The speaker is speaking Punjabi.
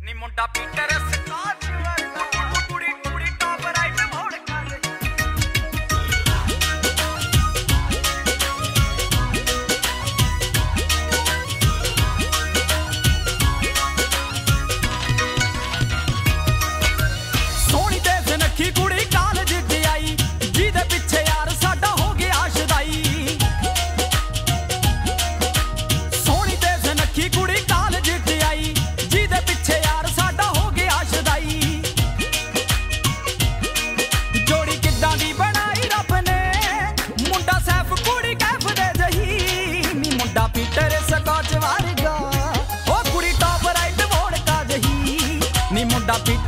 ਨੀ ਮੁੰਡਾ ਪੀਟਰ ਸਕਾਚ ਵਰਗਾ ਕੁੜੀ ਕੁੜੀ ਟੌਪ ਰਾਈਟ ਮੋੜ ਕਰ ਸੋਹਣੀ ਤੇ ਸੁਨੱਖੀ ਕੁੜੀ ਕਾਲਜ ਚ ਆਈ ਜਿਹਦੇ ਪਿੱਛੇ ਯਾਰ ਸਾਡਾ ਹੋ ਗਿਆ ਸ਼ਦਾਈ ਸੋਹਣੀ ਤੇ ਸੁਨੱਖੀ ਕੁੜੀ ਕਾਲਜ ਚ ਆਈ ਜਿਹਦੇ ਪਿੱਛੇ ਯਾਰ ਸਾਡਾ ਹੋ ਗਿਆ ਸ਼ਦਾਈ ਜੋੜੀ ਕਿੱਦਾਂ ਦੀ ਬਣਾਈ ਰੱਬ ਨੇ ਮੁੰਡਾ ਸੈਫ ਕੁੜੀ ਕੈਫ ਦੇ ਜਹੀ ਨੀ ਮੁੰਡਾ ਪੀਟਰ ਸਕਾਚ ਵਰਗਾ ਉਹ ਕੁੜੀ ਟੌਪ ਰਾਈਟ ਮੋੜ ਕਾ ਜਹੀ ਨੀ ਮੁੰਡਾ